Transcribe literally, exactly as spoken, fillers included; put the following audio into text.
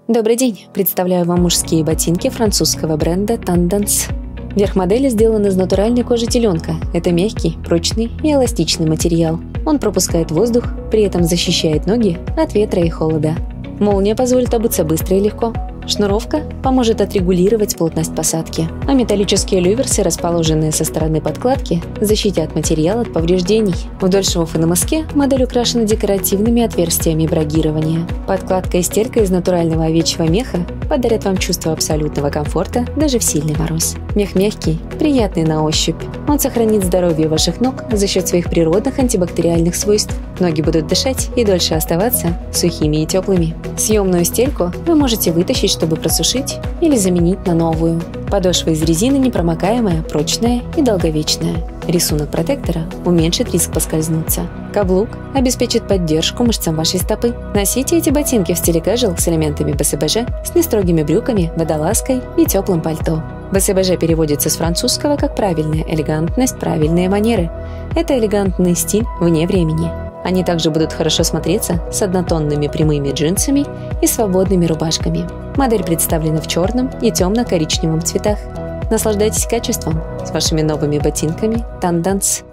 Добрый день! Представляю вам мужские ботинки французского бренда Tendance. Верх модели сделан из натуральной кожи теленка. Это мягкий, прочный и эластичный материал. Он пропускает воздух, при этом защищает ноги от ветра и холода. Молния позволит обуться быстро и легко. Шнуровка поможет отрегулировать плотность посадки, а металлические люверсы, расположенные со стороны подкладки, защитят материал от повреждений. Вдоль швов и на мыске модель украшена декоративными отверстиями брагирования. Подкладка и стелька из натурального овечьего меха подарят вам чувство абсолютного комфорта даже в сильный мороз. Мех мягкий, приятный на ощупь. Он сохранит здоровье ваших ног за счет своих природных антибактериальных свойств. Ноги будут дышать и дольше оставаться сухими и теплыми. Съемную стельку вы можете вытащить, чтобы просушить или заменить на новую. Подошва из резины непромокаемая, прочная и долговечная. Рисунок протектора уменьшит риск поскользнуться. Каблук обеспечит поддержку мышцам вашей стопы. Носите эти ботинки в стиле casual с элементами бэ эс бэ жэ, с нестрогими брюками, водолазкой и теплым пальто. бэ эс бэ жэ переводится с французского как «правильная элегантность, правильные манеры». Это элегантный стиль вне времени. Они также будут хорошо смотреться с однотонными прямыми джинсами и свободными рубашками. Модель представлена в черном и темно-коричневом цветах. Наслаждайтесь качеством с вашими новыми ботинками Tendance.